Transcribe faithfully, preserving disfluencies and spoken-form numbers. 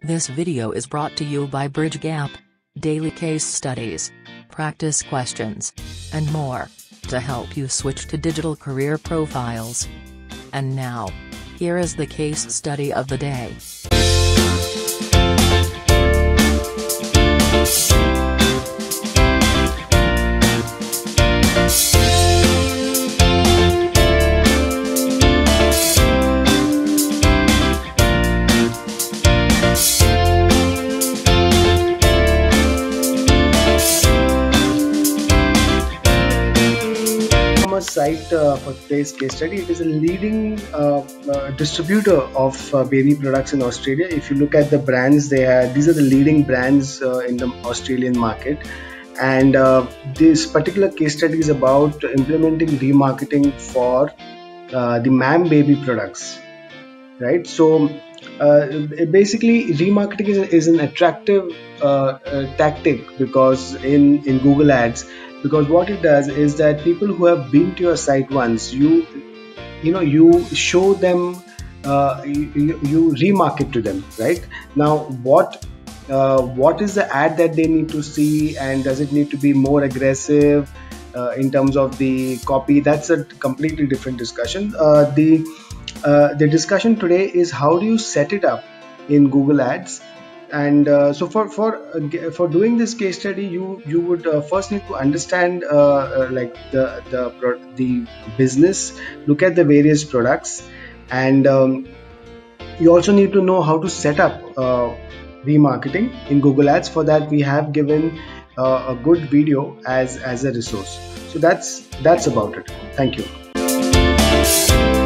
This video is brought to you by BridgeGap. Daily case studies, practice questions, and more, to help you switch to digital career profiles. And now, here is the case study of the day. Site uh, for today's case study. It is a leading uh, uh, distributor of uh, baby products in Australia. If you look at the brands, they are these are the leading brands uh, in the Australian market. And uh, this particular case study is about implementing remarketing for uh, the ma'am baby products, right? So uh, basically, remarketing is, is an attractive uh, uh, tactic because in in Google Ads. Because what it does is that people who have been to your site once, you you know you show them, uh, you, you remarket to them, right? Now what uh, what is the ad that they need to see, and does it need to be more aggressive uh, in terms of the copy? That's a completely different discussion. Uh, the uh, the discussion today is how do you set it up in Google Ads. And uh, so for for uh, for doing this case study, you you would uh, first need to understand uh, uh, like the the the business, look at the various products, and um, you also need to know how to set up uh, remarketing in Google Ads. For that, we have given uh, a good video as as a resource. So that's that's about it. Thank you.